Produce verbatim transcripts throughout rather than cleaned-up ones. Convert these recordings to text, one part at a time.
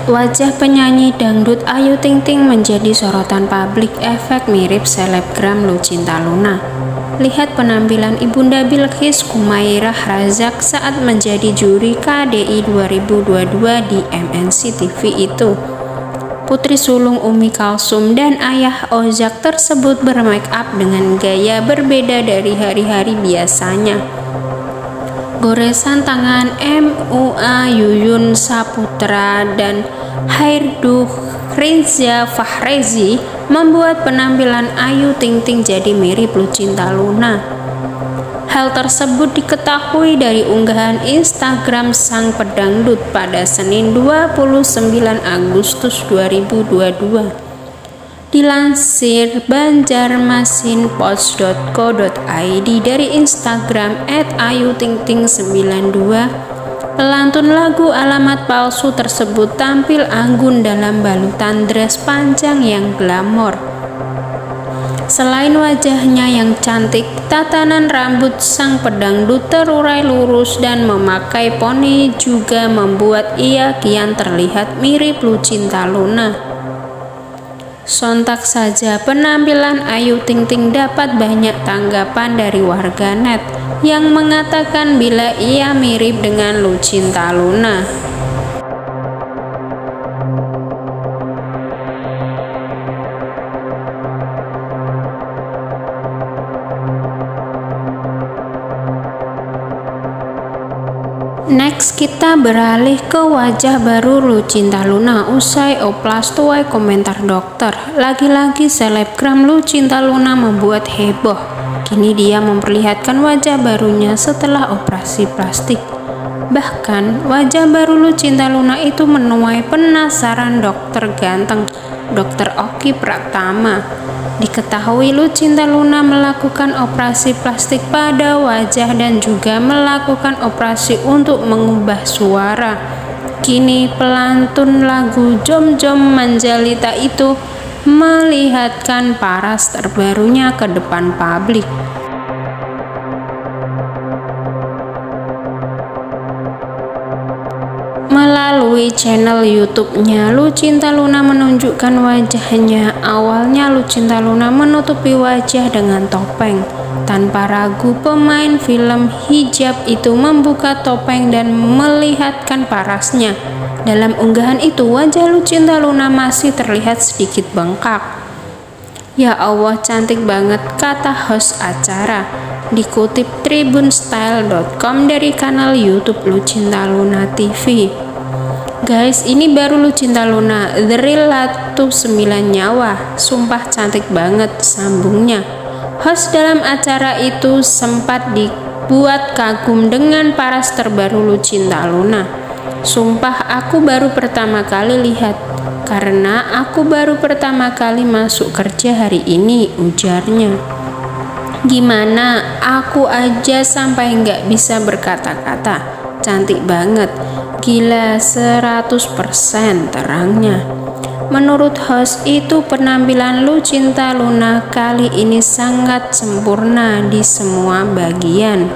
Wajah penyanyi dangdut Ayu Ting Ting menjadi sorotan publik efek mirip selebgram Lucinta Luna. Lihat penampilan Ibunda Bilqis Kumairah Razak saat menjadi juri K D I dua ribu dua puluh dua di M N C T V itu. Putri sulung Umi Kalsum dan ayah Ozak tersebut bermake up dengan gaya berbeda dari hari-hari biasanya. Goresan tangan M U A Yuyun Saputra dan Hairdu Rizya Fahrezi membuat penampilan Ayu Ting Ting jadi mirip Lucinta Luna. Hal tersebut diketahui dari unggahan Instagram sang pedangdut pada Senin dua puluh sembilan Agustus dua ribu dua puluh dua. Dilansir banjarmasinpost dot co dot i d dari Instagram et ayu ting ting sembilan dua, pelantun lagu Alamat Palsu tersebut tampil anggun dalam balutan dress panjang yang glamor. Selain wajahnya yang cantik, tatanan rambut sang pedangdut terurai lurus dan memakai poni juga membuat ia kian terlihat mirip Lucinta Luna. Sontak saja penampilan Ayu Ting Ting dapat banyak tanggapan dari warganet yang mengatakan bila ia mirip dengan Lucinta Luna. Next, kita beralih ke wajah baru Lucinta Luna usai oplas tuai komentar dokter. Lagi-lagi selebgram Lucinta Luna membuat heboh. Kini dia memperlihatkan wajah barunya setelah operasi plastik. Bahkan, wajah baru Lucinta Luna itu menuai penasaran dokter ganteng, dokter Oki Pratama. Diketahui Lucinta Luna melakukan operasi plastik pada wajah dan juga melakukan operasi untuk mengubah suara. Kini pelantun lagu Jom Jom Manjalita itu melihatkan paras terbarunya ke depan publik. Melalui channel YouTube-nya, Lucinta Luna menunjukkan wajahnya. Awalnya Lucinta Luna menutupi wajah dengan topeng. Tanpa ragu, pemain film hijab itu membuka topeng dan melihatkan parasnya. Dalam unggahan itu, wajah Lucinta Luna masih terlihat sedikit bengkak. Ya Allah, cantik banget, kata host acara. Dikutip tribunstyle dot com dari kanal YouTube Lucinta Luna T V. Guys, ini baru Lucinta Luna, The Real Latu sembilan nyawa. Sumpah cantik banget, sambungnya. Host dalam acara itu sempat dibuat kagum dengan paras terbaru Lucinta Luna. Sumpah aku baru pertama kali lihat, karena aku baru pertama kali masuk kerja hari ini, ujarnya. Gimana, aku aja sampai nggak bisa berkata-kata, cantik banget, gila seratus persen terangnya. Menurut host itu, penampilan Lucinta Luna kali ini sangat sempurna di semua bagian.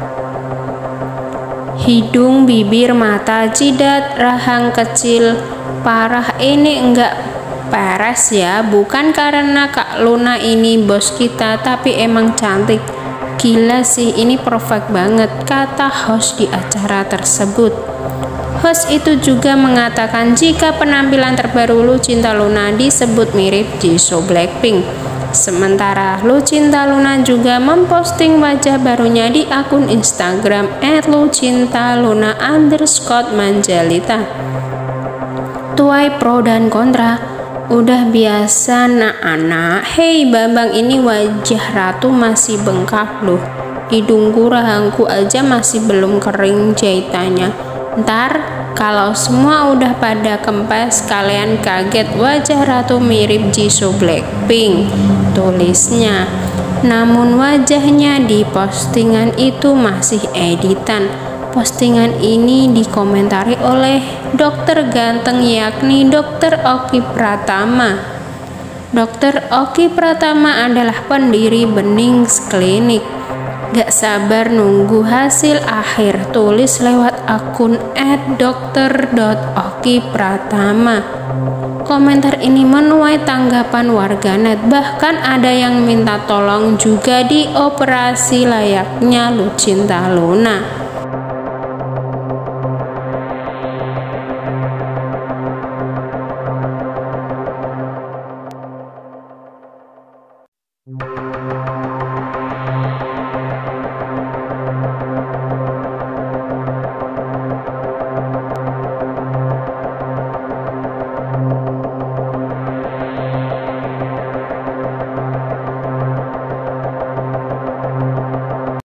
Hidung, bibir, mata, jidat, rahang kecil, parah ini enggak peres ya, bukan karena Kak Luna ini bos kita, tapi emang cantik. Gila sih, ini perfect banget, kata host di acara tersebut. Host itu juga mengatakan jika penampilan terbaru Lucinta Luna disebut mirip Jisoo Blackpink. Sementara Lucinta Luna juga memposting wajah barunya di akun Instagram et lucinta luna underscore manjalita. Tuai pro dan kontra, udah biasa nak anak. Hei Bambang, ini wajah ratu masih bengkak loh. Hidungku, rahangku aja masih belum kering jahitannya. Ntar kalau semua udah pada kempes, kalian kaget wajah ratu mirip Jisoo Blackpink, tulisnya. Namun wajahnya di postingan itu masih editan. Postingan ini dikomentari oleh dokter ganteng yakni dokter Oki Pratama. dokter Oki Pratama adalah pendiri Benings Clinic. Gak sabar nunggu hasil akhir, tulis lewat akun et dokter dot oki pratama. Komentar ini menuai tanggapan warganet, bahkan ada yang minta tolong juga dioperasi layaknya Lucinta Luna.